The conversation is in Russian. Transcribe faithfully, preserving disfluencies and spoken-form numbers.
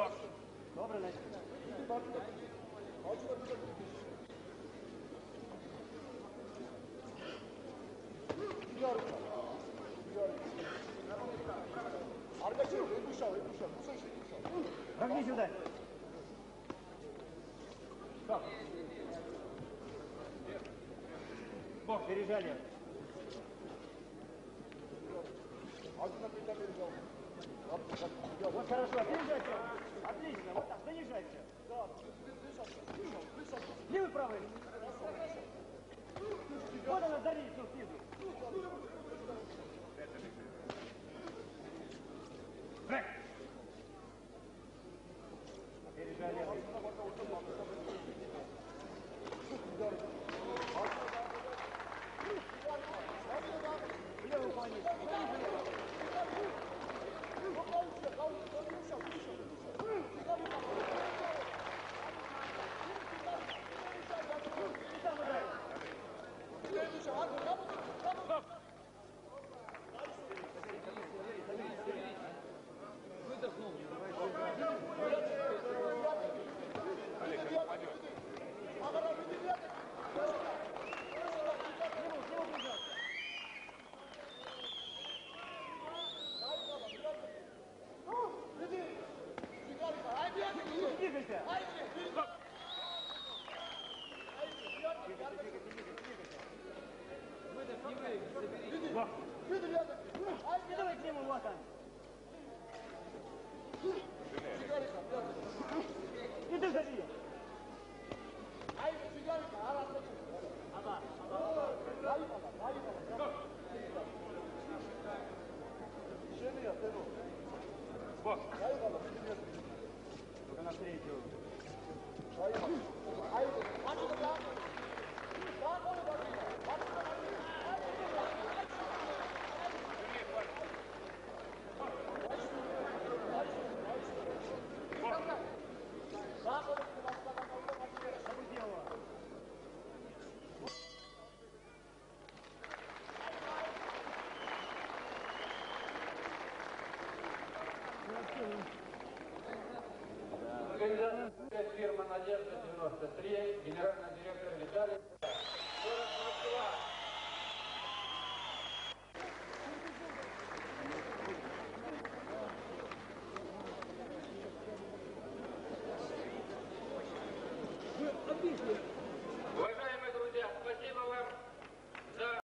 Добре, Лесь. Прогни сюда. Стоп. Бог, пережали. Вот хорошо, переезжайте. Отлично, вот так, заезжайте. Левый, правый. Вот она, Дарья, все, снизу. Брэк. Переезжай левый. Левый уклонись. Выдохнул. Двигайся! Выдох, не вы, забери. Не давай к нему, вот он. Иди зови. Ага, Бог. только навстречу. Организация фирма «Надежда девяносто три», генеральный директор Виталий.